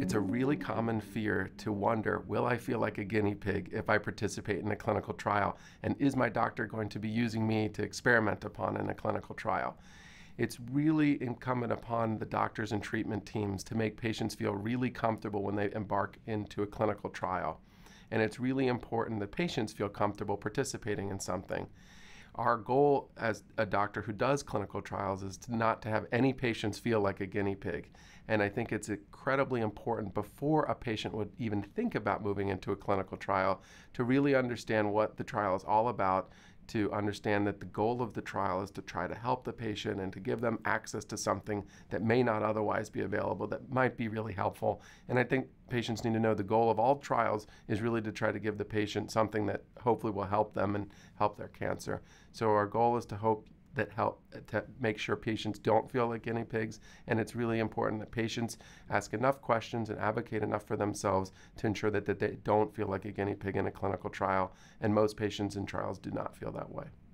It's a really common fear to wonder, will I feel like a guinea pig if I participate in a clinical trial? And is my doctor going to be using me to experiment upon in a clinical trial? It's really incumbent upon the doctors and treatment teams to make patients feel really comfortable when they embark into a clinical trial. And it's really important that patients feel comfortable participating in something. Our goal as a doctor who does clinical trials is not to have any patients feel like a guinea pig. And I think it's incredibly important before a patient would even think about moving into a clinical trial to really understand what the trial is all about, to understand that the goal of the trial is to try to help the patient and to give them access to something that may not otherwise be available that might be really helpful. And I think patients need to know the goal of all trials is really to try to give the patient something that hopefully will help them and help their cancer. So our goal is to make sure patients don't feel like guinea pigs, and it's really important that patients ask enough questions and advocate enough for themselves to ensure that they don't feel like a guinea pig in a clinical trial, and most patients in trials do not feel that way.